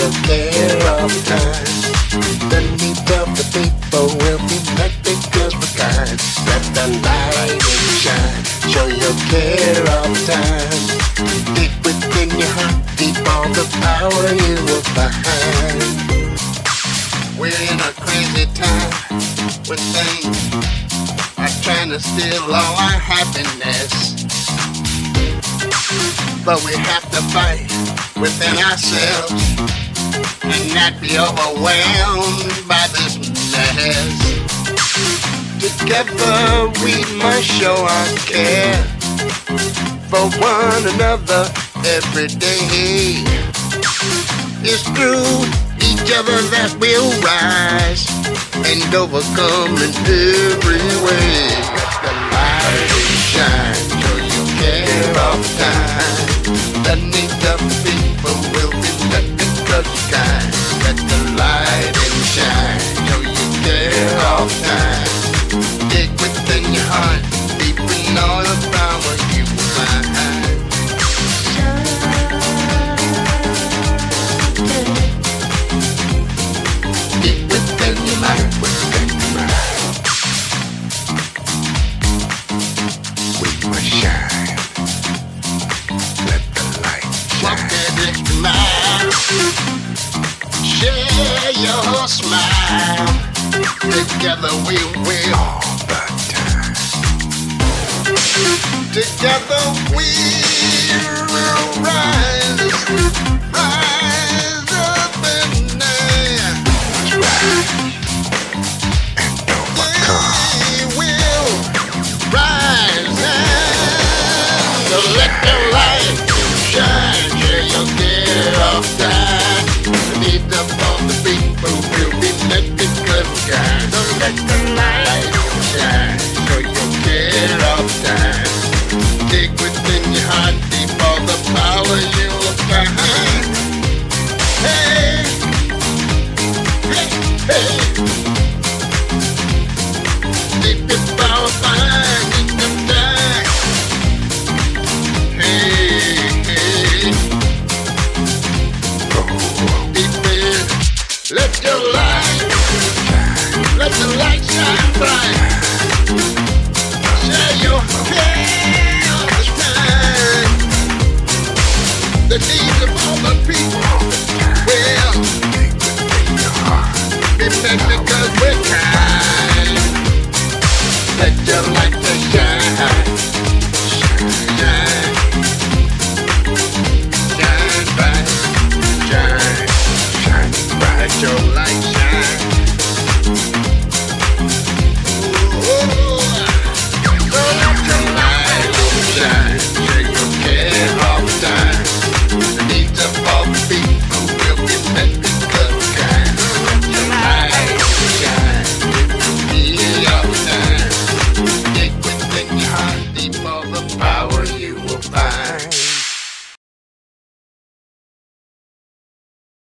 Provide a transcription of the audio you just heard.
your care all the time. The needs of the people will be met because we're kind. Let the light shine, show your care all the time. Deep within your heart, deep all the power you will find. We're in a crazy time when things are trying to steal all our happiness. But we have to fight within ourselves and not be overwhelmed by this mess. Together we must show our care for one another every day. It's through each other that we'll rise and overcome in every way. Let the light shine, show you care all the time. The needs of the people will be met because you're kind. Let the light shine, show you care all the time. Dig within your heart, deep in all the power you will find. Share your smile. Together we will all the time. Together we'll rise up in there. And overcome. We will rise and let the light shine. Share your care all the time. The needs of all the people will be met because we're kind. So let the light shine, show your care all the time. Dig within your heart, deep all the power you'll find. Hey, hey, hey. Deep your power, find it sometime. Hey, hey. Let your light, let the light shine bright. Share your care all the time. The needs of all the people will be met because